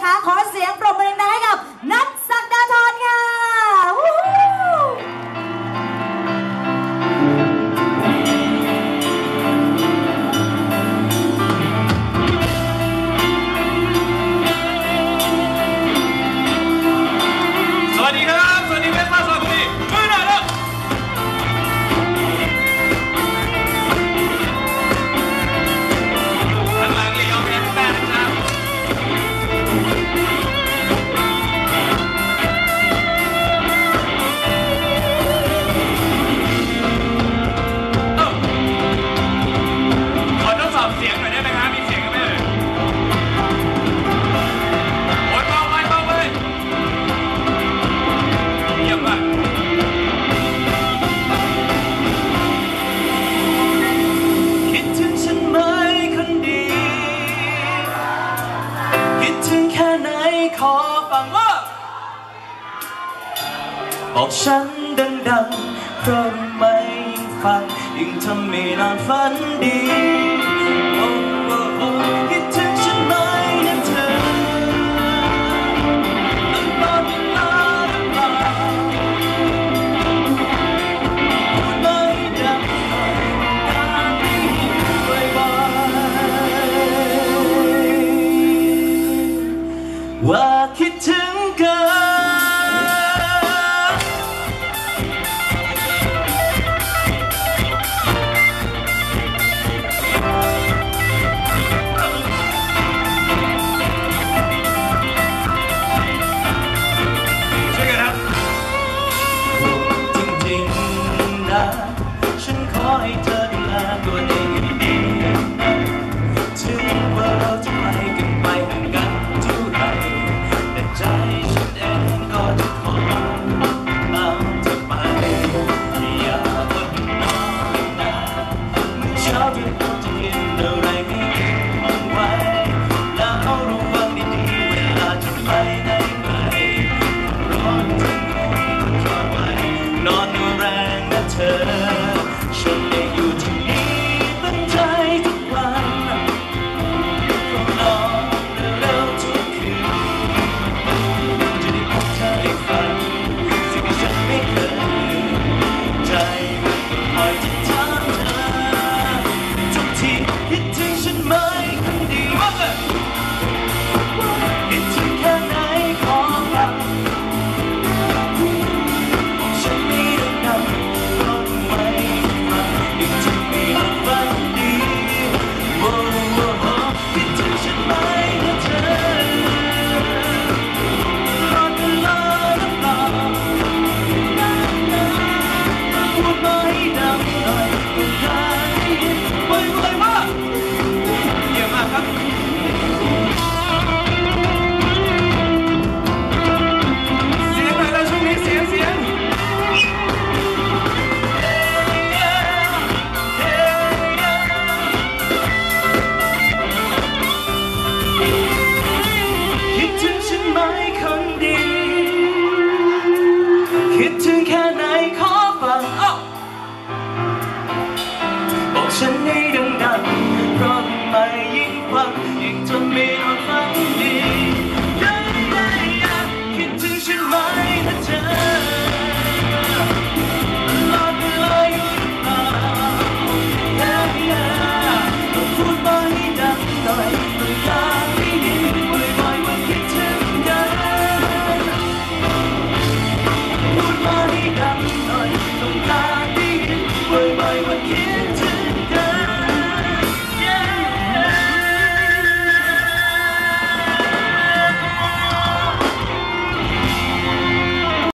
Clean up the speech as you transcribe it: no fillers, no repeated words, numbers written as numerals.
นะคะขอเสียงปรบมือดังๆให้กับนัท ศักดาธรค่ะสวัสดีครับสวัสดีเพื่อนมาสวัสดีมือหน่อยแล้วข้างหลังเรียกเอาแม่แม่นะครับขอทดสอบเสียงหน่อยได้ไหมครับมีเสียงกันไหมโอ้ยเบาไปเบาไปเยี่ยมมากคิดถึงฉันไหมคนดีคิดถึงแค่ไหนขอฟังว่าบอกฉันดังๆเพราะไม่ยิ่งฟังยิ่งทำให้นอนฝันดีโอ้โอ้โอ้คิดถึงฉันไหมนะเธอตลอดเวลาหรือเปล่าพูดไม่ดังหน่อยการได้ยินบ่อยๆว่าคิดถึงกันฉันขอให้เธอดูแลตัวเองให้ดีถึงว่าเราจะไปกันไปห่างกันเท่าไหร่แต่ใจฉันเองก็จะขอตามเธอไปอย่าอดนอนนะเมื่อเช้าเธอควรจะกินอะไรให้มันไว้แล้วเอาระวังดีๆเวลาจะไปไหนไกลร้อนถึงคอยไว้นอนดูแรงนะเธอฉันเองอยู่ที่นี่ตั้งใจทุกวันนอนเร็วๆทุกคืนจะได้พบเธอได้ฟังสิ่งที่ฉันไม่เคยใจมันก็คอยจะถามเธอทุกทีคิดถึงฉันไหมคนดีว่าเลยคิดถึงแค่ไหนขอฟังบอกฉันไม่ดังๆร้องไว้ฟังยิ่งจะมีนอนฝันดีโอ้โหคิดถึงฉันไหมนะเธอรอตลอดหรือเปล่าพูดมาให้ดังหน่อยต้องการได้ยินบ่อยๆว่าเยี่ยมมากครับเสียงหน่อยแล้วช่วงนี้เสียงคิดถึงฉันไหมคนดีคิดถึงแค่ไหนขอฟังบอกฉันให้ดังๆเพราะไม่ยิ่งฟังยิ่งทำให้นอนฝันดีคิดถึงฉันไหมนะเธอตลอดเวลาอยู่หรือเปล่าพูดมาให้ดังหน่อยต้องการได้ยินบ่อยๆว่าคิดถึงกันพูดมาให้ดังหน่อยต้องการได้ยินบ่อยๆว่าคิดถึง